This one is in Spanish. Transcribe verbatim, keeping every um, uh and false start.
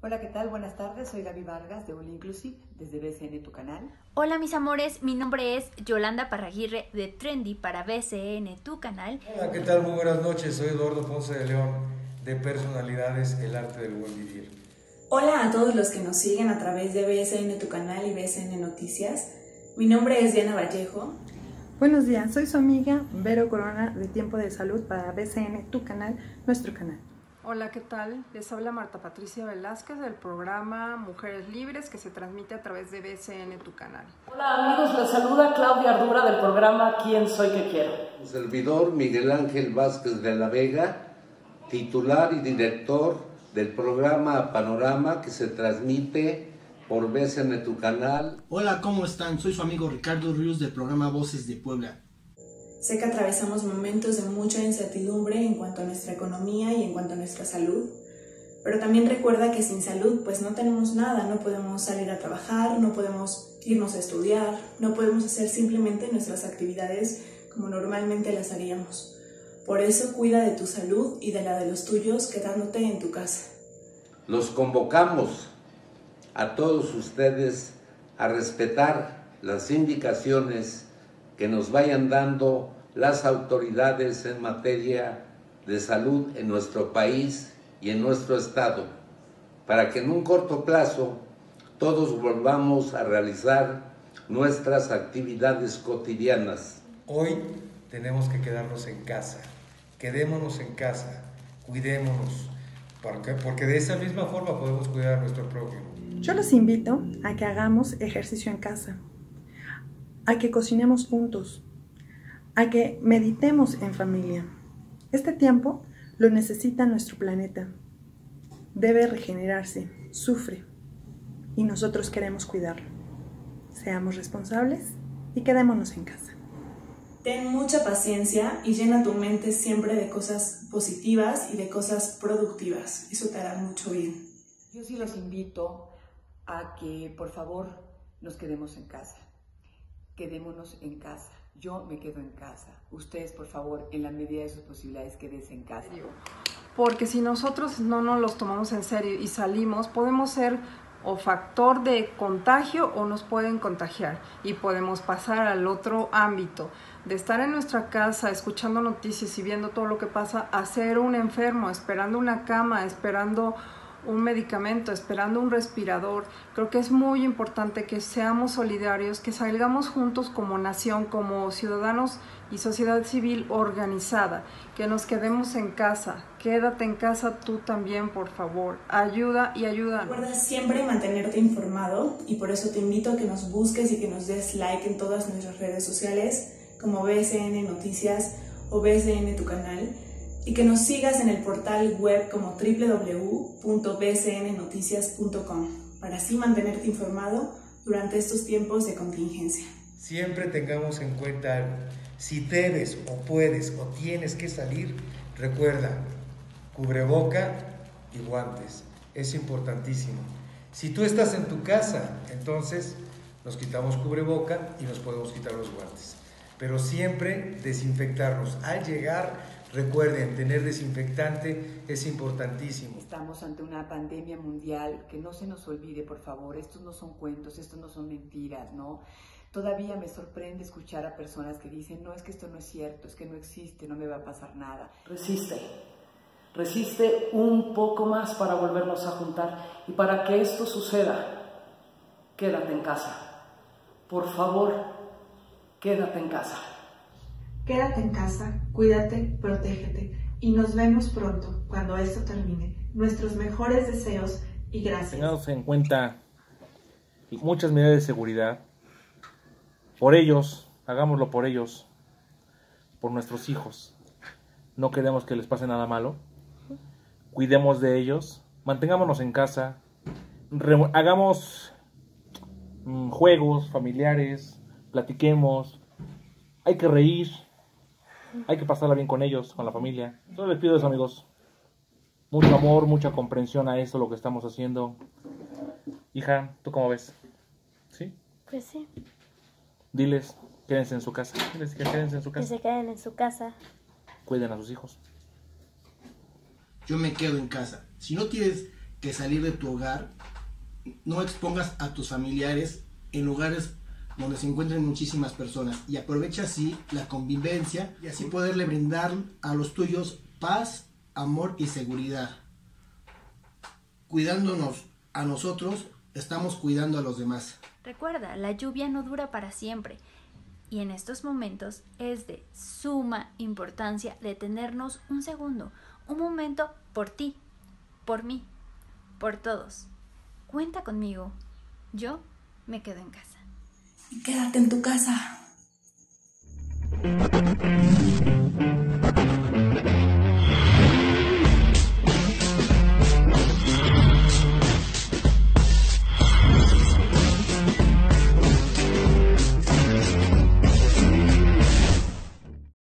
Hola, ¿qué tal? Buenas tardes, soy Gaby Vargas de All Inclusive, desde B C N, tu canal. Hola mis amores, mi nombre es Yolanda Parraguirre de Trendy para B C N, tu canal. Hola, ¿qué tal? Muy buenas noches, soy Eduardo Ponce de León de Personalidades, el arte del buen vivir. Hola a todos los que nos siguen a través de B S N, tu canal y B S N Noticias. Mi nombre es Diana Vallejo. Buenos días, soy su amiga Vero Corona de Tiempo de Salud para B C N, tu canal, nuestro canal. Hola, ¿qué tal? Les habla Marta Patricia Velázquez del programa Mujeres Libres que se transmite a través de B C N, tu canal. Hola amigos, les saluda Claudia Ardura del programa ¿Quién soy que quiero? Un servidor Miguel Ángel Vázquez de la Vega, titular y director del programa Panorama que se transmite por B C N, tu canal. Hola, ¿cómo están? Soy su amigo Ricardo Ríos del programa Voces de Puebla. Sé que atravesamos momentos de mucha incertidumbre en cuanto a nuestra economía y en cuanto a nuestra salud, pero también recuerda que sin salud pues no tenemos nada, no podemos salir a trabajar, no podemos irnos a estudiar, no podemos hacer simplemente nuestras actividades como normalmente las haríamos. Por eso cuida de tu salud y de la de los tuyos quedándote en tu casa. Los convocamos a todos ustedes a respetar las indicaciones que nos vayan dando las autoridades en materia de salud en nuestro país y en nuestro estado, para que en un corto plazo todos volvamos a realizar nuestras actividades cotidianas. Hoy tenemos que quedarnos en casa, quedémonos en casa, cuidémonos, porque, porque de esa misma forma podemos cuidar a nuestro prójimo. Yo los invito a que hagamos ejercicio en casa, a que cocinemos juntos, a que meditemos en familia. Este tiempo lo necesita nuestro planeta. Debe regenerarse, sufre, y nosotros queremos cuidarlo. Seamos responsables y quedémonos en casa. Ten mucha paciencia y llena tu mente siempre de cosas positivas y de cosas productivas. Eso te hará mucho bien. Yo sí los invito a que, por favor, nos quedemos en casa. Quedémonos en casa. Yo me quedo en casa. Ustedes, por favor, en la medida de sus posibilidades, quédense en casa. Porque si nosotros no nos los tomamos en serio y salimos, podemos ser o factor de contagio o nos pueden contagiar y podemos pasar al otro ámbito de estar en nuestra casa escuchando noticias y viendo todo lo que pasa a ser un enfermo, esperando una cama, esperando un medicamento, esperando un respirador. Creo que es muy importante que seamos solidarios, que salgamos juntos como nación, como ciudadanos y sociedad civil organizada, que nos quedemos en casa. Quédate en casa tú también, por favor. Ayuda y ayúdanos. Recuerda siempre mantenerte informado y por eso te invito a que nos busques y que nos des like en todas nuestras redes sociales como B S N Noticias o B S N tu canal, y que nos sigas en el portal web como w w w punto b c n noticias punto com para así mantenerte informado durante estos tiempos de contingencia. Siempre tengamos en cuenta algo. Si debes o puedes o tienes que salir, recuerda, cubreboca y guantes. Es importantísimo. Si tú estás en tu casa, entonces nos quitamos cubreboca y nos podemos quitar los guantes. Pero siempre desinfectarnos. Al llegar, recuerden, tener desinfectante es importantísimo. Estamos ante una pandemia mundial, que no se nos olvide, por favor. Estos no son cuentos, estos no son mentiras, ¿no? Todavía me sorprende escuchar a personas que dicen, no, es que esto no es cierto, es que no existe, no me va a pasar nada. Resiste, resiste un poco más para volvernos a juntar. Y para que esto suceda, quédate en casa. Por favor, quédate en casa. Quédate en casa, cuídate, protégete y nos vemos pronto cuando esto termine. Nuestros mejores deseos y gracias. Tengamos en cuenta muchas medidas de seguridad. Por ellos, hagámoslo por ellos, por nuestros hijos. No queremos que les pase nada malo. Cuidemos de ellos, mantengámonos en casa, hagamos mmm, juegos familiares, platiquemos. Hay que reír, hay que pasarla bien con ellos, con la familia. Solo les pido eso, amigos. Mucho amor, mucha comprensión a esto, lo que estamos haciendo. Hija, ¿tú cómo ves? ¿Sí? Pues sí. Diles, quédense en su casa. Diles que quédense en su casa. Que se queden en su casa. Cuiden a sus hijos. Yo me quedo en casa. Si no tienes que salir de tu hogar. No expongas a tus familiares en lugares donde se encuentren muchísimas personas y aprovecha así la convivencia y así poderle brindar a los tuyos paz, amor y seguridad. Cuidándonos a nosotros, estamos cuidando a los demás. Recuerda, la lluvia no dura para siempre y en estos momentos es de suma importancia detenernos un segundo, un momento por ti, por mí, por todos. Cuenta conmigo, yo me quedo en casa. Quédate en tu casa.